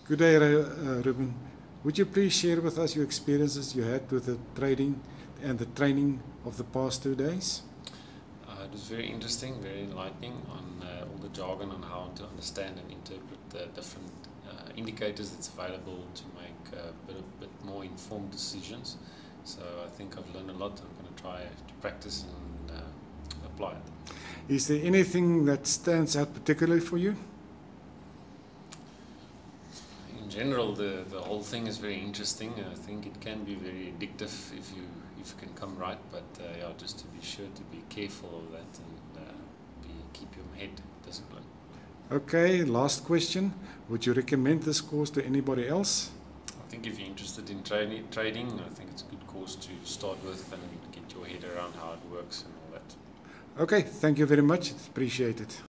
Good day, Ruben. Would you please share with us your experiences you had with the trading and the training of the past 2 days? It was very interesting, very enlightening on all the jargon on how to understand and interpret the different indicators that's available to make a bit more informed decisions. So I think I've learned a lot. I'm going to try to practice and apply it. Is there anything that stands out particularly for you? In general, the whole thing is very interesting. I think it can be very addictive if you can come right, but yeah, just to be sure to be careful of that and keep your head disciplined. Okay, last question. Would you recommend this course to anybody else? I think if you're interested in trading, I think it's a good course to start with and get your head around how it works and all that. Okay, thank you very much. It's appreciated.